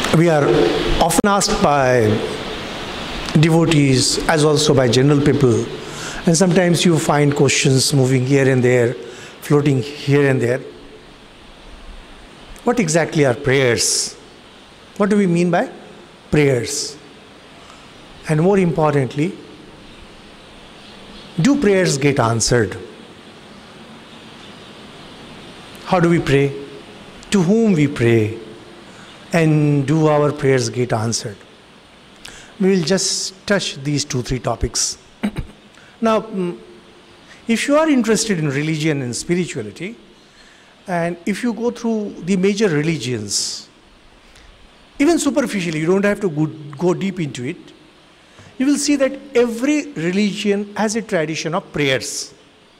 We are often asked by devotees as also by general people, and sometimes you find questions moving here and there, floating here and there. What exactly are prayers? What do we mean by prayers? And more importantly, do prayers get answered? How do we pray? To whom we pray? And do our prayers get answered? We will just touch these 2-3 topics. Now, if you are interested in religion and spirituality, and if you go through the major religions, even superficially, you don't have to go deep into it, you will see that every religion has a tradition of prayers.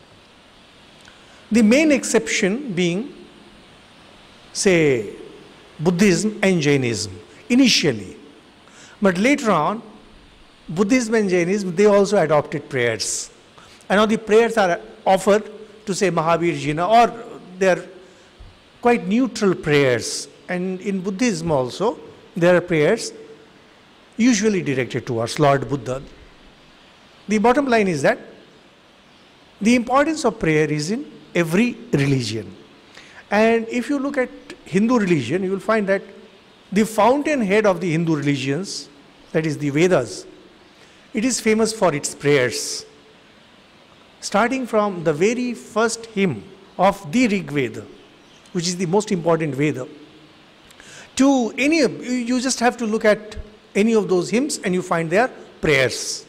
The main exception being, say, Buddhism and Jainism, initially. But later on, Buddhism and Jainism, they also adopted prayers. And now the prayers are offered to, say, Mahavir Jina, or they are quite neutral prayers. And in Buddhism also, there are prayers usually directed towards Lord Buddha. The bottom line is that the importance of prayer is in every religion. And if you look at Hindu religion, you will find that the fountainhead of the Hindu religions, that is the Vedas, it is famous for its prayers. Starting from the very first hymn of the Rig Veda, which is the most important Veda, to any of, you just have to look at any of those hymns and you find their prayers.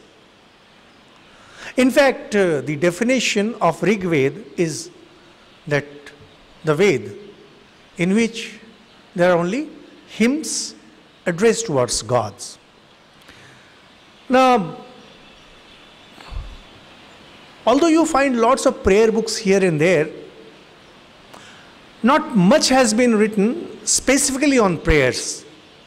In fact, the definition of Rig Veda is that the Veda in which there are only hymns addressed towards gods. Now, although you find lots of prayer books here and there, not much has been written specifically on prayers.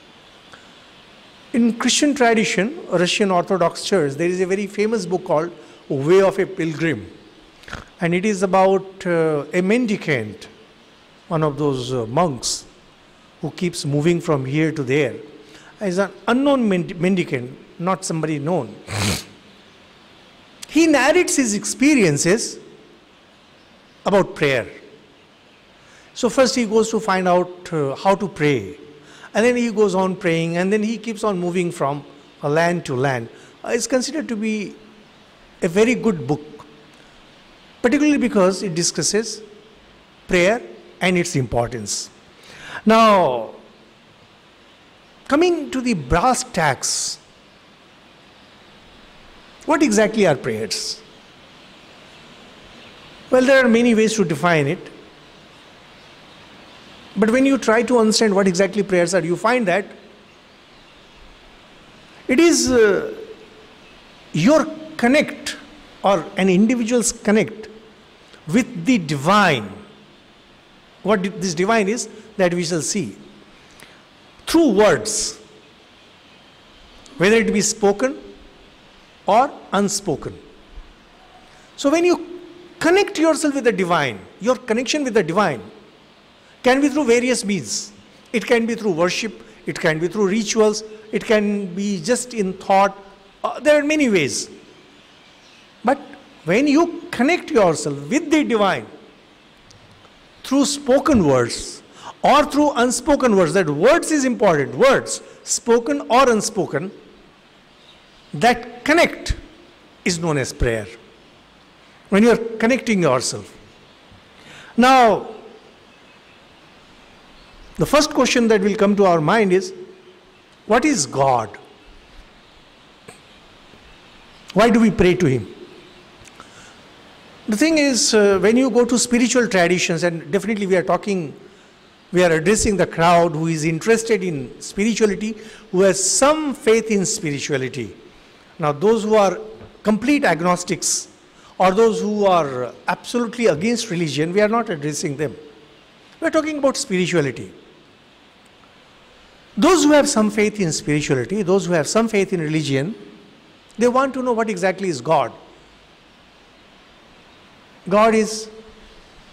In Christian tradition, Russian Orthodox Church, there is a very famous book called Way of a Pilgrim. And it is about a mendicant, one of those monks who keeps moving from here to there. As an unknown mendicant, not somebody known. He narrates his experiences about prayer. So first he goes to find out how to pray. And then he goes on praying, and then he keeps on moving from land to land. It's considered to be a very good book, particularly because it discusses prayer and its importance. Now, coming to the brass tacks, what exactly are prayers? Well, there are many ways to define it. But when you try to understand what exactly prayers are, you find that it is your connect, or an individual's connect with the divine. What this divine is, that we shall see through words, whether it be spoken or unspoken. So when you connect yourself with the divine, your connection with the divine can be through various means. It can be through worship, it can be through rituals, it can be just in thought. There are many ways. But when you connect yourself with the divine through spoken words or through unspoken words, that words is important, words, spoken or unspoken, that connect is known as prayer. When you are connecting yourself. Now, the first question that will come to our mind is, what is God? Why do we pray to Him? The thing is, when you go to spiritual traditions, and definitely we are addressing the crowd who is interested in spirituality, who has some faith in spirituality. Now, those who are complete agnostics, or those who are absolutely against religion, we are not addressing them. We are talking about spirituality. Those who have some faith in spirituality, those who have some faith in religion, they want to know what exactly is God. God is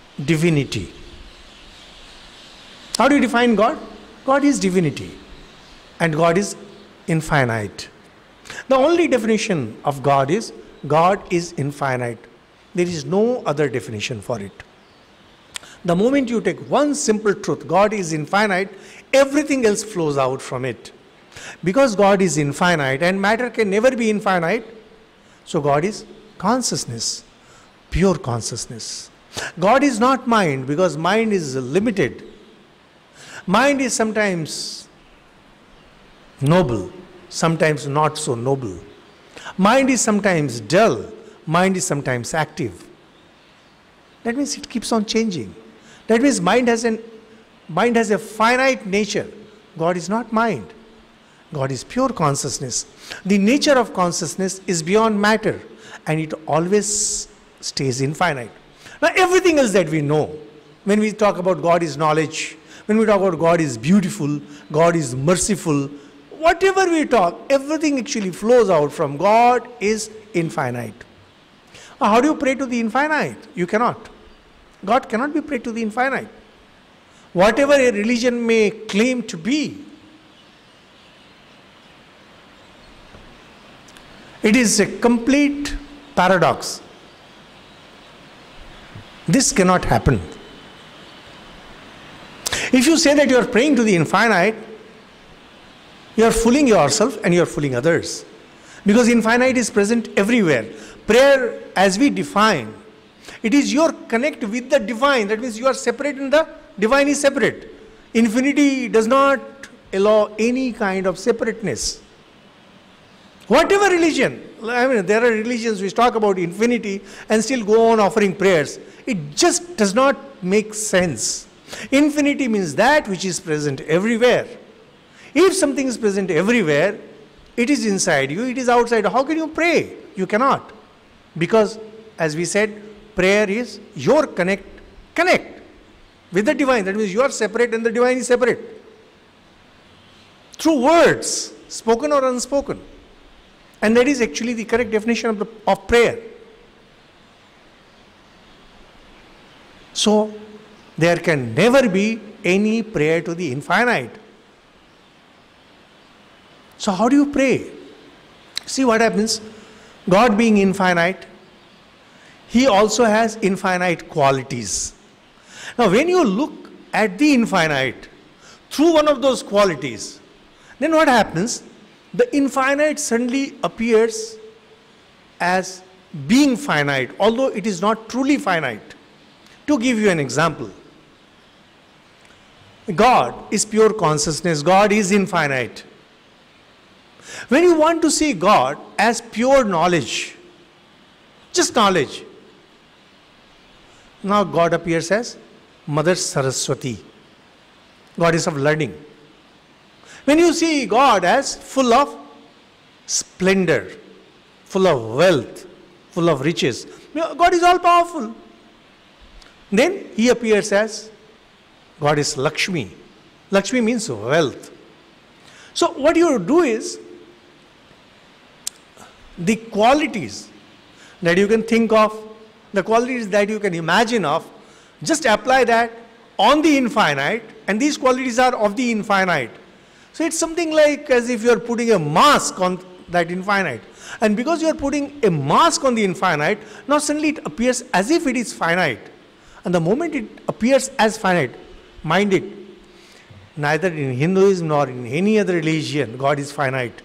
divinity. How do you define God? God is divinity. and God is infinite. The only definition of God is infinite. There is no other definition for it. The moment you take one simple truth, God is infinite, everything else flows out from it. Because God is infinite and matter can never be infinite, so God is consciousness, pure consciousness. God is not mind, because mind is limited. Mind is sometimes noble, sometimes not so noble. Mind is sometimes dull, mind is sometimes active. That means it keeps on changing. That means mind has a finite nature. God is not mind. God is pure consciousness. The nature of consciousness is beyond matter, and it always stays infinite. Now everything else that we know, when we talk about God is knowledge, when we talk about God is beautiful, God is merciful, whatever we talk, everything actually flows out from God is infinite. Now, how do you pray to the infinite? You cannot. God cannot be prayed to the infinite. Whatever a religion may claim to be, it is a complete paradox. This cannot happen. If you say that you are praying to the infinite, you are fooling yourself and you are fooling others. Because infinite is present everywhere. Prayer, as we define, it is your connect with the divine. That means you are separate and the divine is separate. Infinity does not allow any kind of separateness. Whatever religion, I mean, there are religions which talk about infinity and still go on offering prayers. It just does not make sense. Infinity means that which is present everywhere. If something is present everywhere, it is inside you, it is outside. How can you pray? You cannot. Because, as we said, prayer is your connect with the divine. That means you are separate and the divine is separate. Through words, spoken or unspoken. And that is actually the correct definition of prayer. So, there can never be any prayer to the infinite. So how do you pray? See what happens. God being infinite, He also has infinite qualities. Now when you look at the infinite through one of those qualities, then what happens? The infinite suddenly appears as being finite, although it is not truly finite. To give you an example, God is pure consciousness, God is infinite. When you want to see God as pure knowledge, just knowledge, now God appears as Mother Saraswati, goddess of learning. When you see God as full of splendor, full of wealth, full of riches, God is all powerful. Then He appears as Goddess Lakshmi. Lakshmi means wealth. So what you do is, the qualities that you can think of, the qualities that you can imagine of, just apply that on the infinite, and these qualities are of the infinite. So it's something like as if you are putting a mask on that infinite. And because you are putting a mask on the infinite, now suddenly it appears as if it is finite. And the moment it appears as finite, mind it, neither in Hinduism nor in any other religion, God is finite.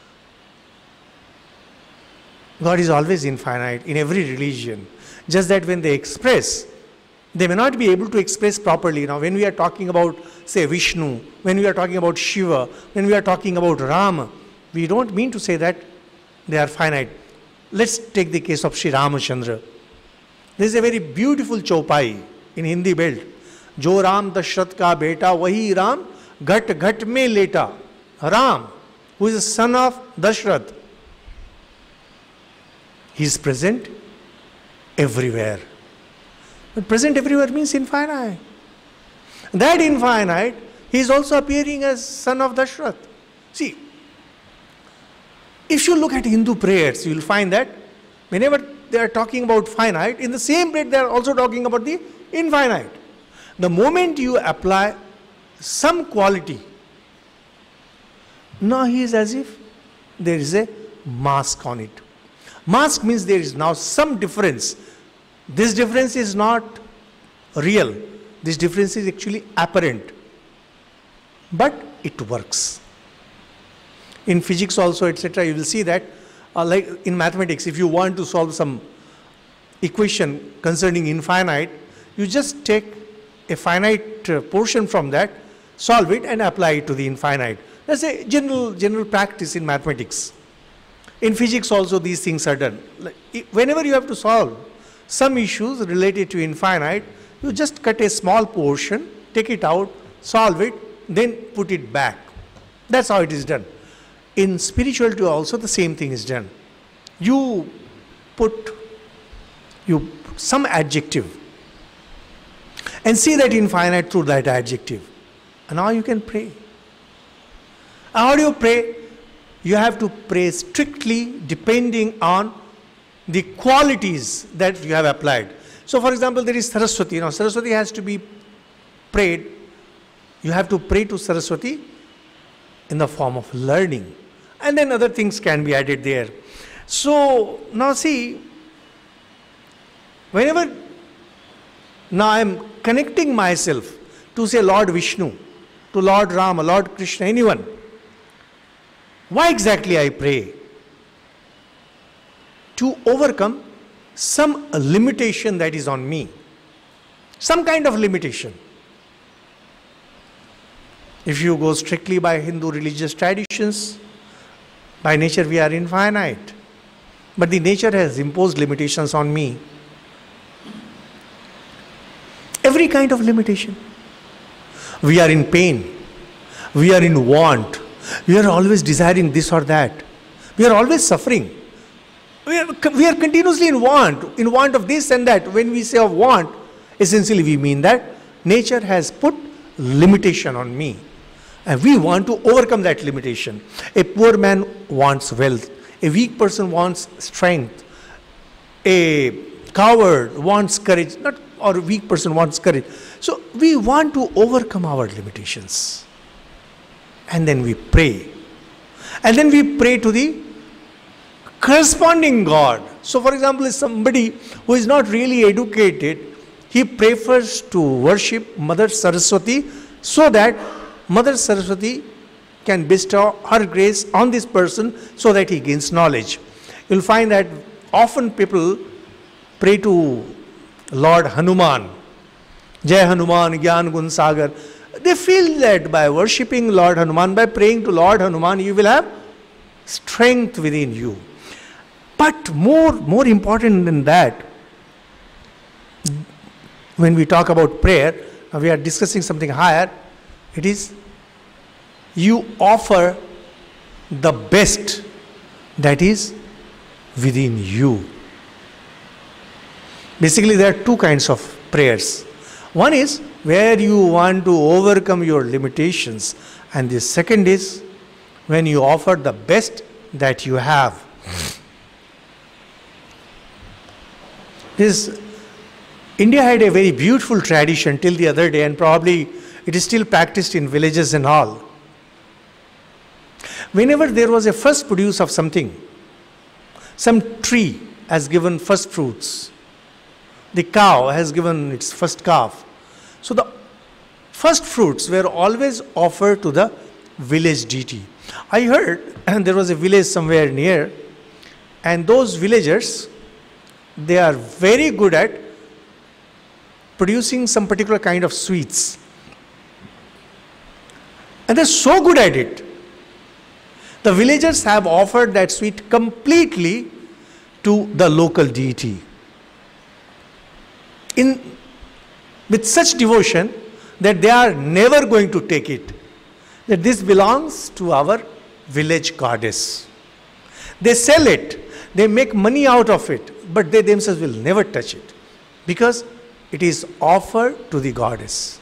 God is always infinite in every religion. Just that when they express, they may not be able to express properly. Now when we are talking about, say, Vishnu, when we are talking about Shiva, when we are talking about Rama, we don't mean to say that they are finite. Let's take the case of Sri Ramachandra. There is a very beautiful chaupai in Hindi belt. Jo Ram Dashrath ka beta, wahi Ram ghat ghat mein leta. Ram, who is the son of Dashrath, he is present everywhere. But present everywhere means infinite. That infinite, he is also appearing as son of Dashrath. See, if you look at Hindu prayers, you will find that whenever they are talking about finite, in the same breath they are also talking about the infinite. The moment you apply some quality Now he is as if there is a mask on it. Mask means there is now some difference. This difference is not real. This difference is actually apparent. But it works. In physics also, etc., you will see that, like in mathematics, if you want to solve some equation concerning infinite, you just take a finite portion from that, solve it and apply it to the infinite. That's a general practice in mathematics. In physics also these things are done. Like, whenever you have to solve some issues related to infinite, you just cut a small portion, take it out, solve it, then put it back. That's how it is done. In spirituality also the same thing is done. You put some adjective and see that infinite through that adjective. And now you can pray. How do you pray? You have to pray strictly depending on the qualities that you have applied. So for example, there is Saraswati. Now Saraswati has to be prayed. You have to pray to Saraswati in the form of learning. And then other things can be added there. So now see, whenever now I am connecting myself to say Lord Vishnu, to Lord Rama, Lord Krishna, anyone, why exactly I pray? To overcome some limitation that is on me. Some kind of limitation. If you go strictly by Hindu religious traditions, by nature we are infinite. But the nature has imposed limitations on me. Every kind of limitation. We are in pain. We are in want. We are always desiring this or that. We are always suffering. We are continuously in want of this and that. When we say of want, essentially we mean that nature has put limitation on me. And we want to overcome that limitation. A poor man wants wealth. A weak person wants strength. A coward wants courage. Or a weak person wants courage. So we want to overcome our limitations. And then we pray. And then we pray to the corresponding God. So for example, somebody who is not really educated, he prefers to worship Mother Saraswati so that Mother Saraswati can bestow her grace on this person so that he gains knowledge. You'll find that often people pray to Lord Hanuman. Jai Hanuman, Gyan Gun Sagar. They feel that by worshipping Lord Hanuman, by praying to Lord Hanuman, you will have strength within you. But more important than that, when we talk about prayer, we are discussing something higher. It is you offer the best that is within you. Basically, there are two kinds of prayers. One is where you want to overcome your limitations, and the second is when you offer the best that you have. India had a very beautiful tradition till the other day, and probably it is still practiced in villages and all. Whenever there was a first produce of something, some tree has given first fruits, the cow has given its first calf. So the first fruits were always offered to the village deity. I heard there was a village somewhere near, and those villagers, they are very good at producing some particular kind of sweets. And they're so good at it. The villagers have offered that sweet completely to the local deity. With such devotion that they are never going to take it. That this belongs to our village goddess. They sell it, they make money out of it, but they themselves will never touch it because it is offered to the goddess.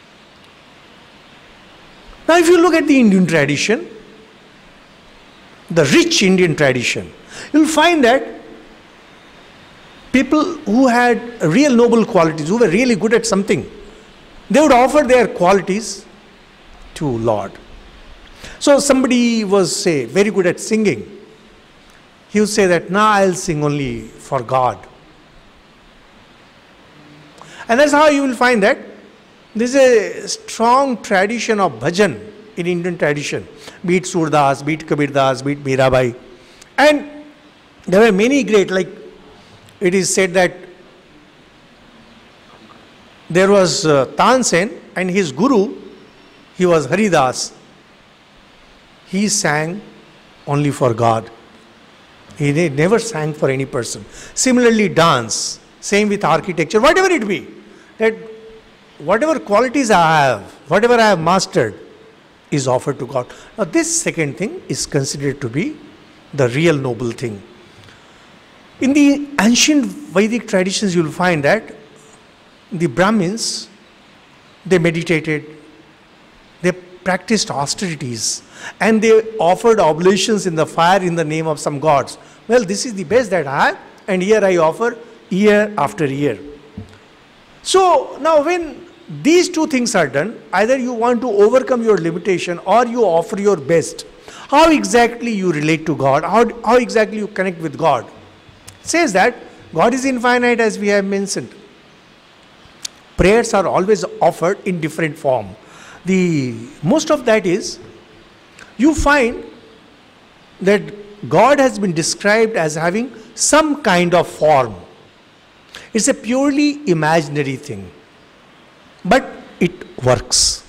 Now if you look at the Indian tradition, the rich Indian tradition, you will find that people who had real noble qualities, who were really good at something, they would offer their qualities to Lord. So somebody was, say, very good at singing. He would say that, now I'll sing only for God. And that's how you will find that there's a strong tradition of bhajan in Indian tradition, be it Surdas, be it Kabir Das, be it Mirabai. And there were many great, like it is said that there was Tansen and his guru, he was Haridas. He sang only for God. He never sang for any person. Similarly, dance, same with architecture, whatever it be, that whatever qualities I have, whatever I have mastered, is offered to God. Now this second thing is considered to be the real noble thing. In the ancient Vedic traditions, you will find that the Brahmins, they meditated, they practiced austerities, and they offered oblations in the fire in the name of some gods. Well, this is the best that I have, and here I offer year after year. So now when these two things are done, either you want to overcome your limitation or you offer your best. How exactly you relate to God, how exactly you connect with God. It says that God is infinite, as we have mentioned. Prayers are always offered in different form. The most of that is, you find that God has been described as having some kind of form. It's a purely imaginary thing, but it works.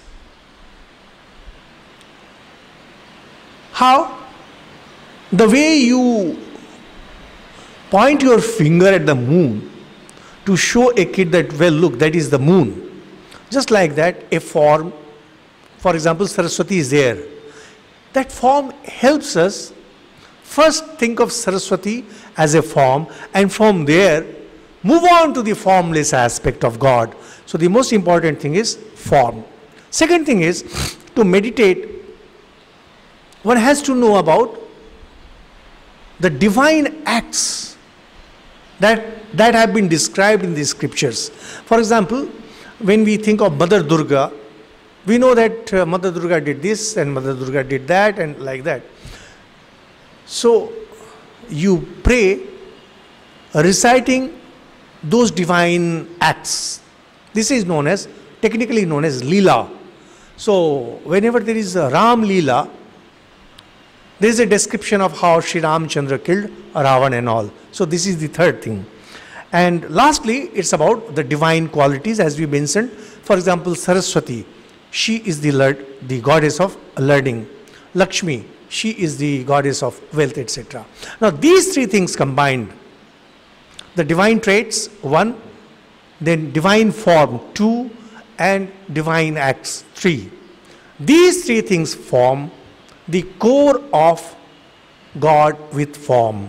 How? The way you point your finger at the moon to show a kid that, well, look, that is the moon. Just like that, a form, for example, Saraswati is there. That form helps us first think of Saraswati as a form, and from there move on to the formless aspect of God. So the most important thing is form. Second thing is, to meditate, one has to know about the divine acts that have been described in the scriptures. For example, when we think of Mother Durga, we know that Mother Durga did this and Mother Durga did that and like that. So you pray reciting those divine acts. This is known as, technically known as Leela. So whenever there is a Ram Leela, there is a description of how Sri Ramchandra killed Ravan and all. So this is the third thing. And lastly, it's about the divine qualities, as we mentioned. For example, Saraswati, she is the goddess of learning. Lakshmi, she is the goddess of wealth, etc. Now these three things combined, the divine traits, 1, then divine form, 2, and divine acts, 3. These three things form the core of God with form.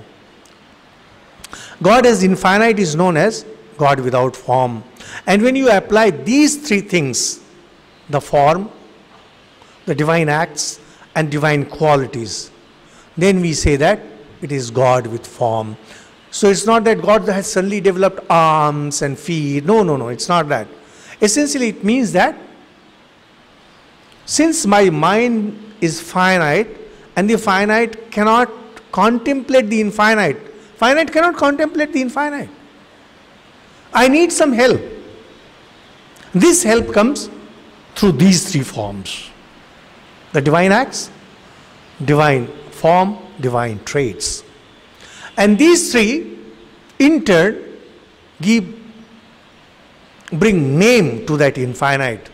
God as infinite is known as God without form. And when you apply these three things, the form, the divine acts, and divine qualities, then we say that it is God with form. So it's not that God has suddenly developed arms and feet. No, it's not that. Essentially, it means that since my mind is finite, and the finite cannot contemplate the infinite, finite cannot contemplate the infinite, I need some help. This help comes through these three forms: the divine acts, divine form, divine traits. And these three in turn bring name to that infinite.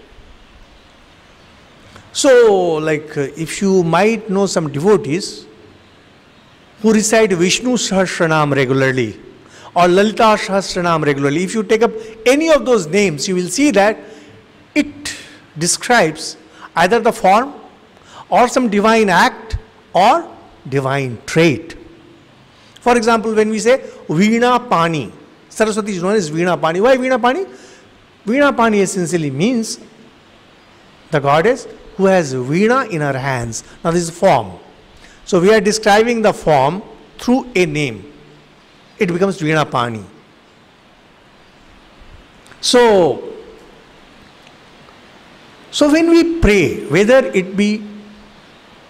So, like if you might know some devotees who recite Vishnu Sahasranam regularly or Lalita Sahasranam regularly, if you take up any of those names, you will see that it describes either the form or some divine act or divine trait. For example, when we say Veena Pani, Saraswati is known as Veena Pani. Why Veena Pani? Veena Pani essentially means the goddess who has Veena in her hands. Now this is form. So we are describing the form through a name. It becomes Veena Pani. So when we pray, whether it be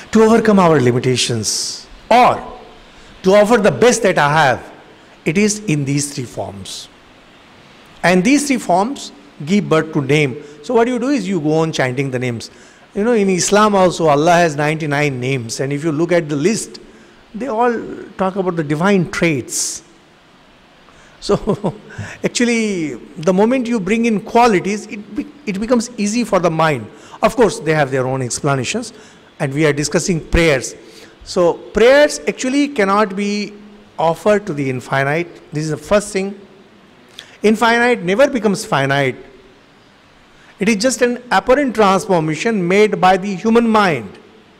to overcome our limitations, or to offer the best that I have, it is in these three forms. And these three forms give birth to name. So what you do is you go on chanting the names. You know, in Islam also, Allah has 99 names. And if you look at the list, they all talk about the divine traits. So actually, the moment you bring in qualities, it becomes easy for the mind. Of course, they have their own explanations. And we are discussing prayers. So prayers actually cannot be offered to the infinite. This is the first thing. Infinite never becomes finite. It is just an apparent transformation made by the human mind,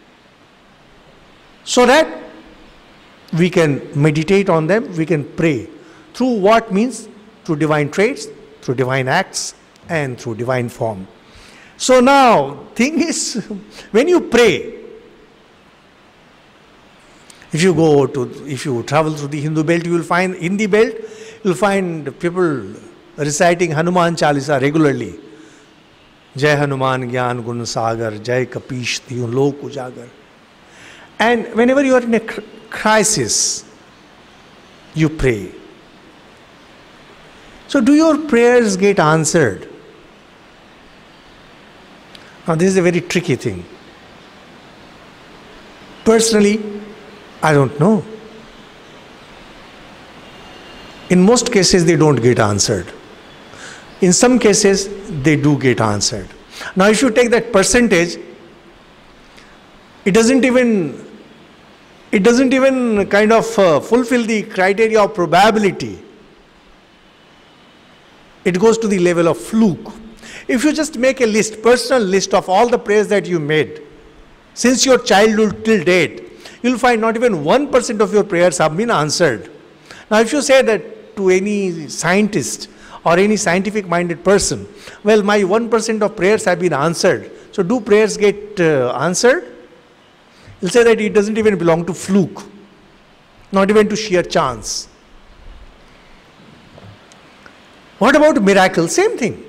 so that we can meditate on them, we can pray. Through what means? Through divine traits, through divine acts, and through divine form. So now, thing is, when you pray, if you travel through the Hindu belt, you will find, in the belt, you will find people reciting Hanuman Chalisa regularly. Jai Hanuman Gyan Gun Sagar, Jai Kapish Diyo Lok Ujagar. And whenever you are in a crisis, you pray. So do your prayers get answered? Now this is a very tricky thing. Personally, I don't know. In most cases, they don't get answered. In some cases, they do get answered. Now, if you take that percentage, it doesn't even kind of fulfill the criteria of probability. It goes to the level of fluke. If you just make a list, personal list of all the prayers that you made, since your childhood till date, you'll find not even 1% of your prayers have been answered. Now, if you say that to any scientist or any scientific minded person, well, my 1% of prayers have been answered. So do prayers get answered? He'll say that it doesn't even belong to fluke, not even to sheer chance. What about miracles? Same thing.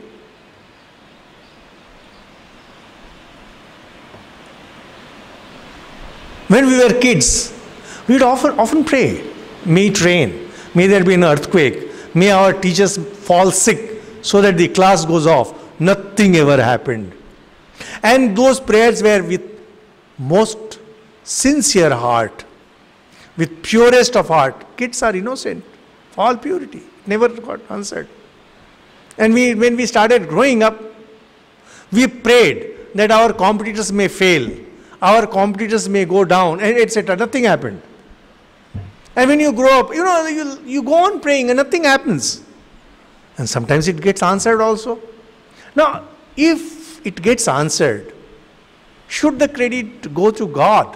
When we were kids, we would often pray, may it rain, may there be an earthquake, may our teachers fall sick so that the class goes off. Nothing ever happened. And those prayers were with most sincere heart, with purest of heart. Kids are innocent, all purity, never got answered. And when we started growing up, we prayed that our competitors may fail, our competitors may go down, and etc. Nothing happened. And when you grow up, you go on praying and nothing happens. And sometimes it gets answered also. Now, if it gets answered, should the credit go to God?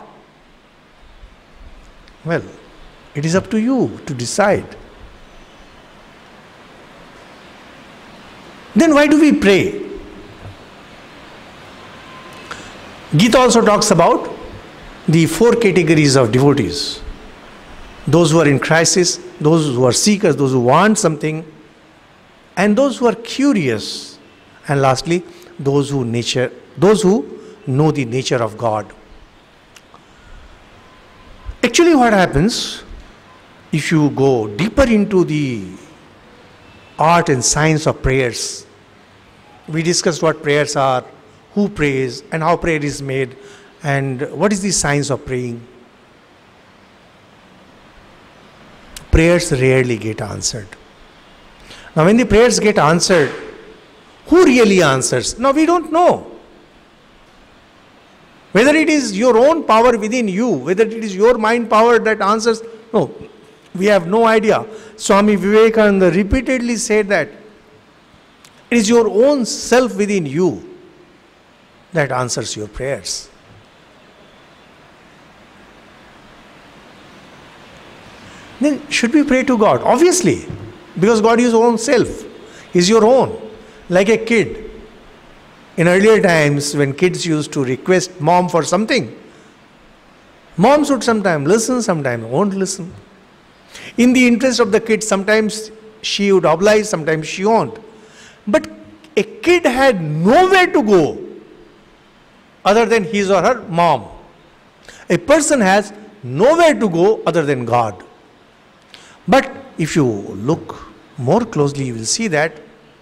Well, it is up to you to decide. Then why do we pray? Gita also talks about the 4 categories of devotees. Those who are in crisis, those who are seekers, those who want something, and those who are curious, and lastly, those who know the nature of God. Actually, what happens if you go deeper into the art and science of prayers? We discussed what prayers are, who prays, and how prayer is made, and what is the science of praying. Prayers rarely get answered. Now, when the prayers get answered, who really answers? Now, we don't know. Whether it is your own power within you, whether it is your mind power that answers, no, we have no idea. Swami Vivekananda repeatedly said that it is your own self within you that answers your prayers. Then should we pray to God? Obviously, because God is your own self, is your own. Like a kid. In earlier times, when kids used to request mom for something, moms would sometimes listen, sometimes won't listen. In the interest of the kid, sometimes she would oblige, sometimes she won't. But a kid had nowhere to go other than his or her mom. A person has nowhere to go other than God. But if you look more closely, you will see that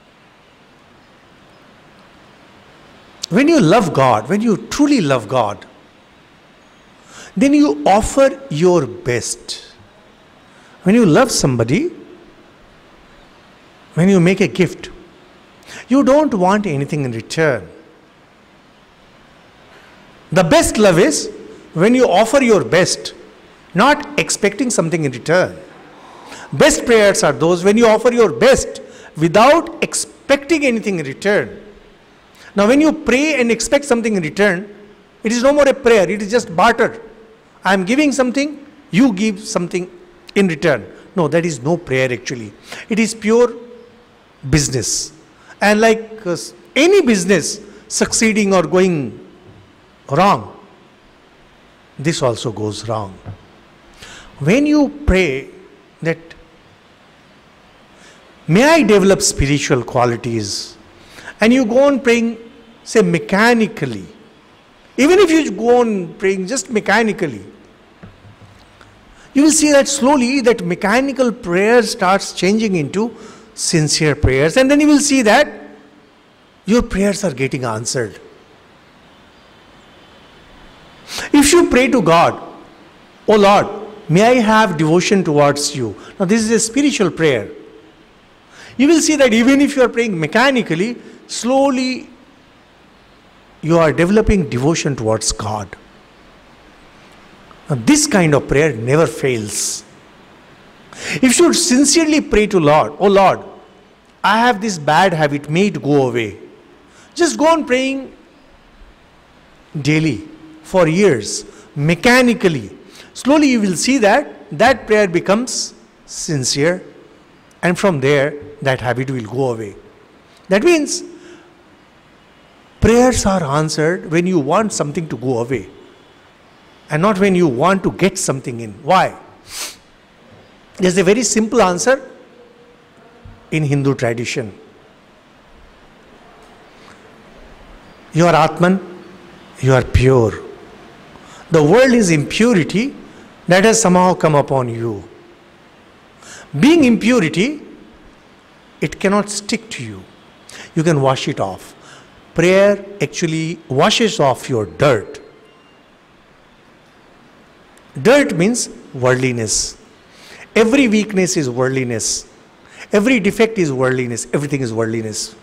when you love God, when you truly love God, then you offer your best. When you love somebody, when you make a gift, you don't want anything in return. The best love is when you offer your best, not expecting something in return. Best prayers are those when you offer your best without expecting anything in return. Now when you pray and expect something in return, it is no more a prayer, it is just barter. I am giving something, you give something in return. No, that is no prayer actually. It is pure business. And like any business succeeding or going wrong, this also goes wrong. When you pray that, may I develop spiritual qualities, and you go on praying, say mechanically, even if you go on praying just mechanically, you will see that slowly that mechanical prayer starts changing into sincere prayers, and then you will see that your prayers are getting answered. If you pray to God, "Oh Lord, may I have devotion towards you." Now this is a spiritual prayer. You will see that even if you are praying mechanically, slowly you are developing devotion towards God. Now this kind of prayer never fails. If you sincerely pray to Lord, "Oh Lord, I have this bad habit, may it go away." Just go on praying daily for years, mechanically. Slowly you will see that that prayer becomes sincere, and from there that habit will go away. That means prayers are answered when you want something to go away and not when you want to get something in. Why? There's a very simple answer in Hindu tradition. You are Atman, you are pure. The world is impurity that has somehow come upon you. Being impurity, it cannot stick to you. You can wash it off. Prayer actually washes off your dirt. Dirt means worldliness. Every weakness is worldliness. Every defect is worldliness. Everything is worldliness.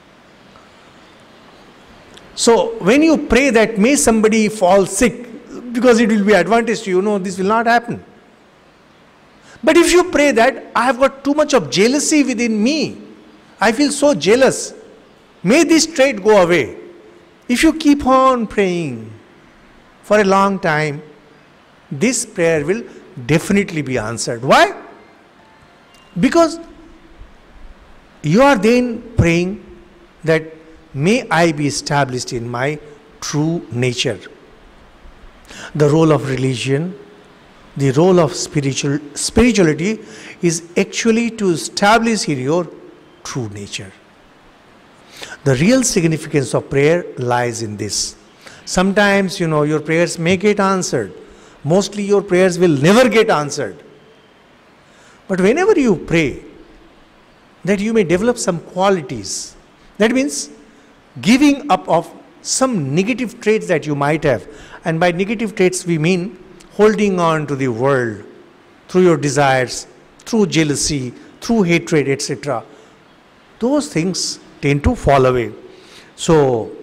So when you pray that may somebody fall sick because it will be advantage to you, no, this will not happen. But if you pray that I have got too much of jealousy within me, I feel so jealous, may this trait go away. If you keep on praying for a long time, this prayer will definitely be answered. Why? Because you are then praying that may I be established in my true nature. The role of religion, the role of spirituality is actually to establish in your true nature. The real significance of prayer lies in this. Sometimes, your prayers may get answered. Mostly your prayers will never get answered. But whenever you pray, that you may develop some qualities. That means giving up of some negative traits that you might have. And by negative traits we mean holding on to the world through your desires, through jealousy, through hatred, etc. Those things tend to fall away. So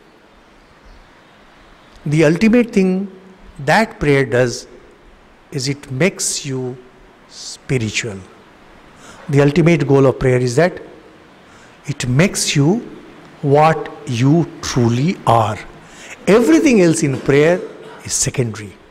the ultimate thing that prayer does is it makes you spiritual. The ultimate goal of prayer is that it makes you what you truly are. Everything else in prayer is secondary.